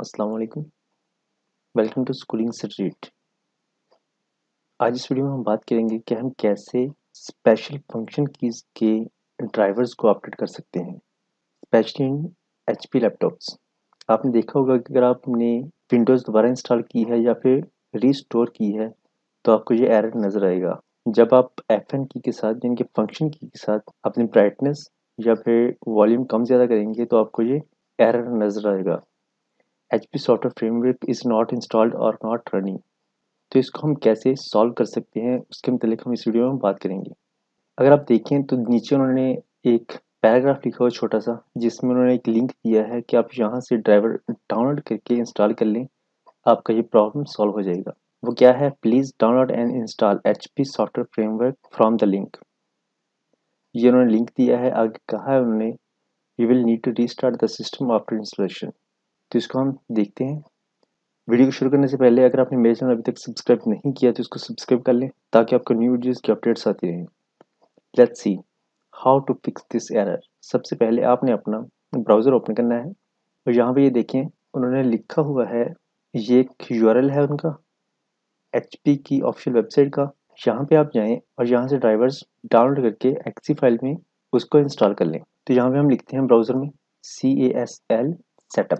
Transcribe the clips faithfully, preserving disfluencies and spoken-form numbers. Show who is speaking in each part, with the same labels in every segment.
Speaker 1: अस्सलाम वालेकुम। Welcome to schooling street. आज इस वीडियो में हम बात करेंगे कि हम कैसे स्पेशल फंक्शन कीज़ के ड्राइवर्स को अपडेट कर सकते हैं, स्पेशली इन एचपी लैपटॉप्स। आपने देखा होगा कि अगर आपने विंडोज़ दोबारा इंस्टॉल की है या फिर रीस्टोर की है तो आपको ये एरर नज़र आएगा। जब आप एफ एन की के साथ यानी कि फंक्शन की के साथ अपनी ब्राइटनेस या फिर वॉल्यूम कम ज़्यादा करेंगे तो आपको ये एरर नज़र आएगा। H P software framework is not installed और नॉट रनिंग। तो इसको हम कैसे सॉल्व कर सकते हैं उसके मतलब हम इस वीडियो में बात करेंगे। अगर आप देखें तो नीचे उन्होंने एक पैराग्राफ लिखा हुआ छोटा सा जिसमें उन्होंने एक लिंक दिया है कि आप यहाँ से ड्राइवर डाउनलोड करके इंस्टॉल कर लें, आपका ये प्रॉब्लम सॉल्व हो जाएगा। वो क्या है, please download and install H P software framework from the link. ये उन्होंने लिंक दिया है, आगे कहा है उन्होंने you will need to restart the system after installation. तो इसको हम देखते हैं। वीडियो को शुरू करने से पहले अगर आपने मेरे चैनल अभी तक सब्सक्राइब नहीं किया तो इसको सब्सक्राइब कर लें ताकि आपको न्यू वीडियोस की अपडेट्स आती रहें। Let's see how to fix this error. सबसे पहले आपने अपना ब्राउज़र ओपन करना है और यहाँ पे ये देखें उन्होंने लिखा हुआ है, ये एक यूआरएल है उनका एचपी की ऑफिशियल वेबसाइट का। यहाँ पे आप जाएं और यहाँ से ड्राइवर्स डाउनलोड करके एक्सी फाइल में उसको इंस्टॉल कर लें। तो यहाँ पे हम लिखते हैं ब्राउज़र में C A S L setup,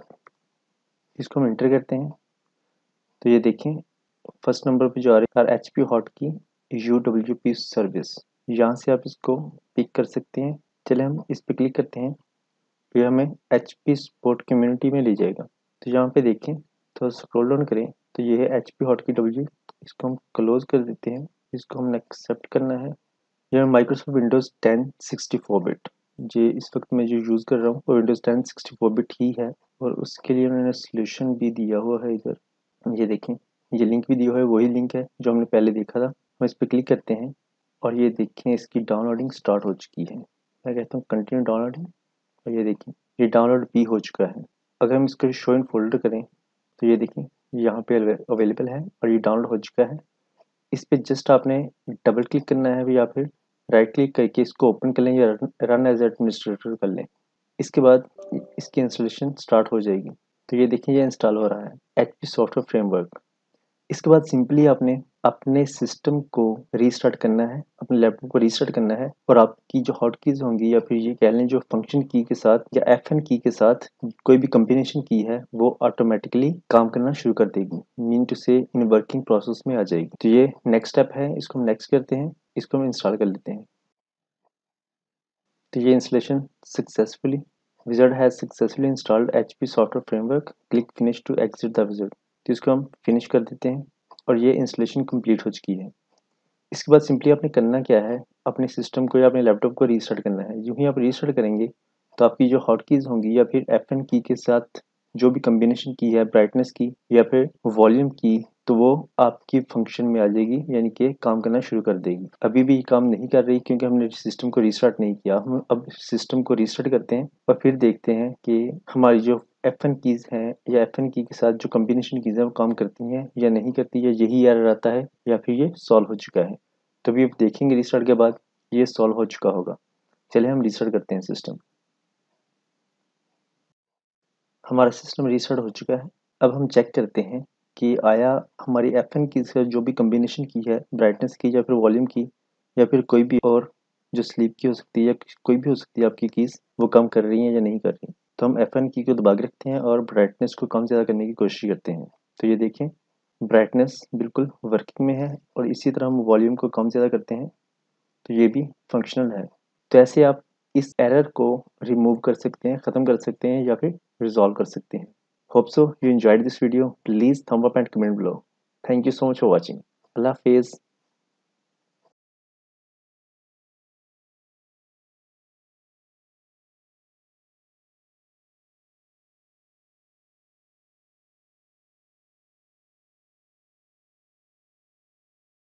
Speaker 1: इसको हम इंटर करते हैं। तो ये देखें फर्स्ट नंबर पे जो आ रही है H P hot key U W P service, यहाँ से आप इसको पिक कर सकते हैं। चले हम इस पर क्लिक करते हैं तो ये हमें एच पी सपोर्ट कम्युनिटी में ले जाएगा। तो यहाँ पे देखें तो स्क्रॉल डाउन करें तो ये है H P hot key W, इसको हम क्लोज कर देते हैं। इसको हमने एक्सेप्ट करना है। यह Microsoft Windows ten sixty four bit, ये इस वक्त मैं जो यूज़ कर रहा हूँ वो Windows ten sixty four bit ही है और उसके लिए उन्होंने सोल्यूशन भी दिया हुआ है इधर। ये देखें ये लिंक भी दिया हुआ है, वही लिंक है जो हमने पहले देखा था। हम इस पर क्लिक करते हैं और ये देखें इसकी डाउनलोडिंग स्टार्ट हो चुकी है। मैं कहता हूँ कंटिन्यू डाउनलोडिंग और ये देखें ये डाउनलोड भी हो चुका है। अगर हम इसको शो इन फोल्डर करें तो ये देखें यहाँ पे अवेलेबल है और ये डाउनलोड हो चुका है। इस पर जस्ट आपने डबल क्लिक करना है या फिर राइट क्लिक करके इसको ओपन कर लें या रन एज एडमिनिस्ट्रेटर कर लें। इसके बाद इसकी इंस्टॉलेशन स्टार्ट हो जाएगी। तो ये देखें ये इंस्टॉल हो रहा है एच पी सॉफ्टवेयर फ्रेमवर्क। इसके बाद सिंपली आपने अपने सिस्टम को रीस्टार्ट करना है, अपने लैपटॉप को रीस्टार्ट करना है और आपकी जो हॉट कीज होंगी या फिर ये कह लें जो फंक्शन की के साथ या एफ एन की के साथ कोई भी कम्बिनेशन की है वो ऑटोमेटिकली काम करना शुरू कर देगी, मीन टू से इन वर्किंग प्रोसेस में आ जाएगी। तो ये नेक्स्ट स्टेप है, इसको हम नेक्स्ट करते हैं, इसको हम इंस्टॉल कर लेते हैं। तो ये installation successfully wizard has successfully installed HP software framework, click finish to exit the wizard. तो इसको हम फिनिश कर देते हैं और ये इंस्टॉलेशन कंप्लीट हो चुकी है। इसके बाद सिंपली आपने करना क्या है, अपने सिस्टम को या अपने लैपटॉप को रीस्टार्ट करना है। यूँ ही आप रीस्टार्ट करेंगे तो आपकी जो हॉट कीज़ होंगी या फिर एफ एन की के साथ जो भी कम्बिनेशन की है, ब्राइटनेस की या फिर वॉल्यूम की, तो वो आपकी फंक्शन में आ जाएगी, यानी कि काम करना शुरू कर देगी। अभी भी काम नहीं कर रही क्योंकि हमने सिस्टम को रीस्टार्ट नहीं किया। हम अब सिस्टम को रीस्टार्ट करते हैं और फिर देखते हैं कि हमारी जो एफ एन कीज़ हैं या एफ एन की के साथ जो कम्बिनेशन कीज़ हैं वो काम करती हैं या नहीं करती है, यही एरर आता है या फिर ये सॉल्व हो चुका है। तो अभी आप देखेंगे रिस्टार्ट के बाद ये सॉल्व हो चुका होगा। चलिए हम रिस्टार्ट करते हैं सिस्टम। हमारा सिस्टम रीस्टार्ट हो चुका है। अब हम चेक करते हैं कि आया हमारी एफ एन की से जो भी कम्बिनेशन की है, ब्राइटनेस की या फिर वॉल्यूम की या फिर कोई भी और जो स्लीप की हो सकती है या कोई भी हो सकती है आपकी कीज़, वो काम कर रही हैं या नहीं कर रही। तो हम एफ एन की को दबा के रखते हैं और ब्राइटनेस को कम ज़्यादा करने की कोशिश करते हैं। तो ये देखें ब्राइटनेस बिल्कुल वर्किंग में है और इसी तरह हम वॉल्यूम को कम ज़्यादा करते हैं तो ये भी फंक्शनल है। तो ऐसे आप इस एरर को रिमूव कर सकते हैं, ख़त्म कर सकते हैं या फिर रिजॉल्व कर सकते हैं। Hope so you enjoyed this video. Please thumb up and comment below. Thank you so much for watching. अल्लाह हाफिज़।